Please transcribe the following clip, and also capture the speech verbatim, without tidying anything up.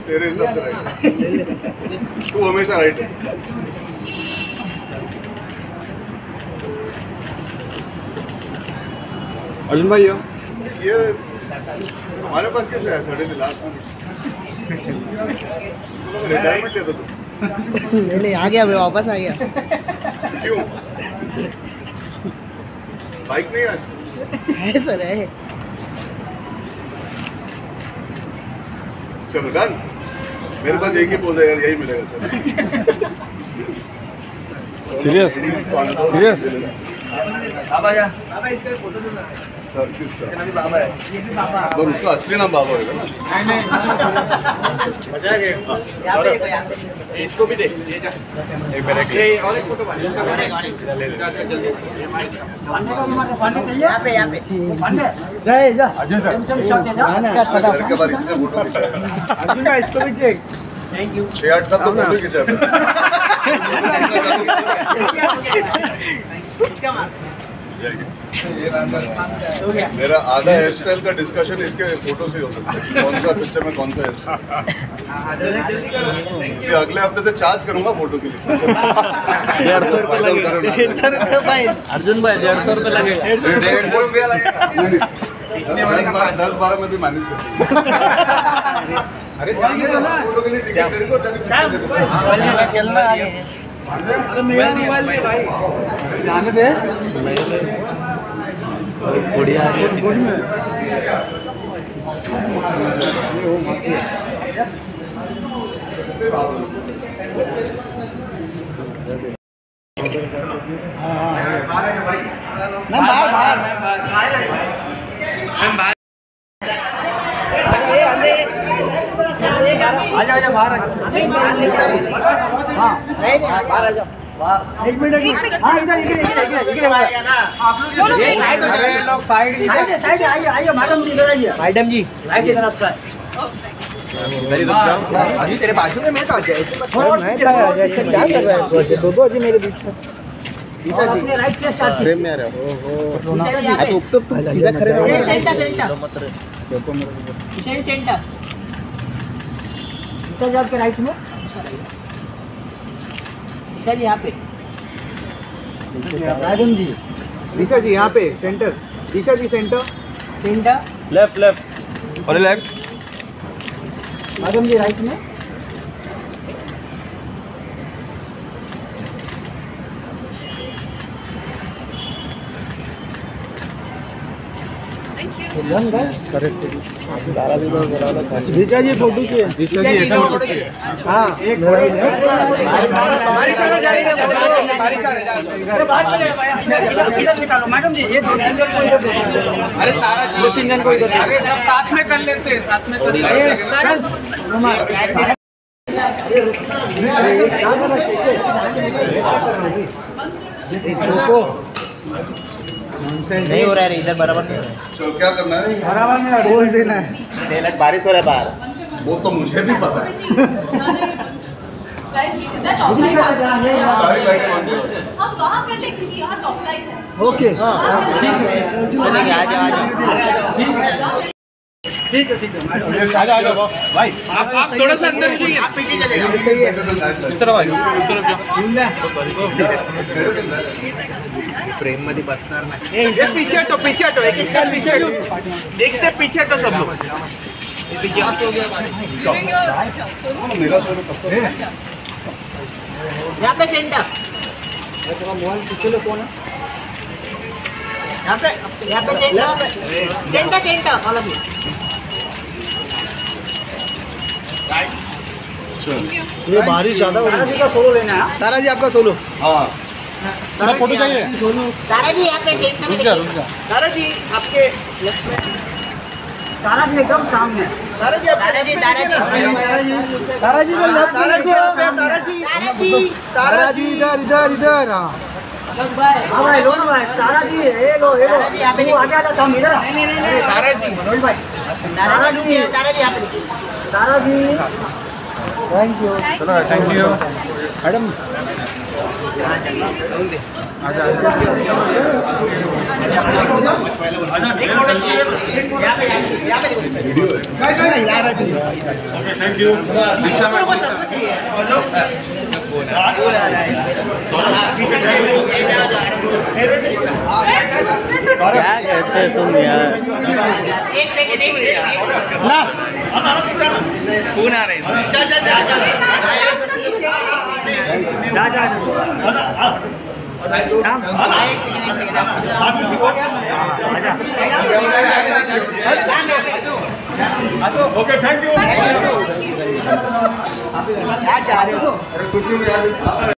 तेरे हिसाब से राइट। तू हमेशा राइट है। अर्जुन भाई हो ये हमारे पास कैसे है सडनली लास्ट में? तुम लोग रिटायरमेंट लेते तुम? नहीं नहीं आ गया, वापस आ गया। क्यों? बाइक नहीं आज? है सर है। चलो डन। मेरे पास एक ही बोल रहा है यार, यही मिलेगा। सीरियस सीरियस बाबा जा बाबा इसका फोटो दो ना सर किसका? बाबा है, ये भी बाबा है। तो उसका असली नाम बाबा है ना? नहीं नहीं मजा गया यहां पे यहां पे इसको भी दे ये जा एक बार एक और एक फोटो बना ले जल्दी पांडे का नंबर पांडे चाहिए यहां पे यहां पे पांडे जय जा अजय सर शॉट जा का सदा सर के बारे में फोटो खींचा। अर्जुन भाई इसको भी चेक थैंक यू छह आठ साल तो फोटो खींचा इसका मार मेरा आधा हेयर स्टाइल का डिस्कशन इसके फोटो से हो सकता है, कौन सा पिक्चर में कौन सा हेयर स्टाइल। अगले हफ्ते से चार्ज करूंगा फोटो के लिए। डेढ़ सौ रुपये अर्जुन भाई डेढ़ सौ रुपये लगे डेढ़ सौ रुपया लगेगा दस बारह में भी मैनेज कर। अरे फोटो के लिए टिकट खरीदो अरे मेरा मोबाइल में भाई जाने दे बढ़िया ना बाहर बाहर आजा आजा बाहर हाँ बाहर आ जाओ एक मिनट हाँ इधर इधर इधर इधर आप लोग ये साइड अरे लोग साइड साइड साइड आइए आइए मैडम जी इधर आइए मैडम जी राइट की तरफ से अभी तेरे बाजू में मैं तो आ जाए। मैं क्या जैसे क्या कर रहा है दो दो जी मेरे बीच में ईशा जी राइट से स्टार्ट फ्रेम में आ रहा है। ओहो तो तो सीधा खड़े रहो। Centre centre Isha ji centre Isha ji आपके राइट में ईशा जी यहाँ पे मैडम जी ईशा जी यहाँ पे centre. Isha ji centre centre left left और लेफ्ट मैडम जी राइट में ऋचा जी फोटो की ऋचा जी ऐसा फोटो चाहिए। हाँ एक मैडम जी ये दो तीन जन को इधर अरे तारा जी दो तीन जन को इधर अरे सब साथ में कर लेते हैं साथ में कर नहीं हो रहा है इधर बराबर नहीं हो रहा है। चलो क्या करना है? बराबर में बोल देना है। डेलट बारिश हो रहा है बाहर। वो तो मुझे भी पता है। सारी लाइटें बंद करो। हम वहाँ कर लेंगे क्योंकि यहाँ टॉप लाइट है। ओके चलेंगे आ जाओ आ जाओ ठीक है ठीक है आ जाओ भाई आप आप थोड़ा सा अंदर जाइए आप पीछे चले जाओ इस तरफ आओ इस तरफ फ्रेम मध्ये बसणार नाही। ये पीछे हटो पीछे हटो एक स्टेप पीछे हटो एक स्टेप पीछे हटो सब लोग पीछे हटो मेरा सोलो कब तक? यहाँ पे सेंटर तेरा मोबाइल पीछे लो कौन है यहाँ पे यहाँ पे centre centre centre all of you चल ये बारिश ज्यादा हो तारा रही जी है। का सोलो लेना है तारा जी आपका सोलो। हाँ तारा फोटो चाहिए तारा जी यहाँ पे सेंटर रुक में जा रुक जा तारा जी आपके लेफ्ट में तारा जी एकदम सामने तारा जी तारा जी तारा जी तारा जी तारा जी तारा जी तारा जी तारा जी इधर इधर इधर हाँ भाई लो ना भाई तारा जी ये लो ये लो तारा जी यहाँ पे वो आगे आ जाता हूँ इधर नहीं नहीं नहीं तारा जी मनोज भाई तारा जी तारा जी यहाँ पे तारा जी थैंक यू चलो थैंक यू मैडम आजा ओके थैंक यू क्या कहते तुम यार? एक सेकंड एक सेकंड ना कौन आ रहे हैं जा जा जा जा जा एक सेकंड एक सेकंड ओके थैंक यू क्या चाह रहे हो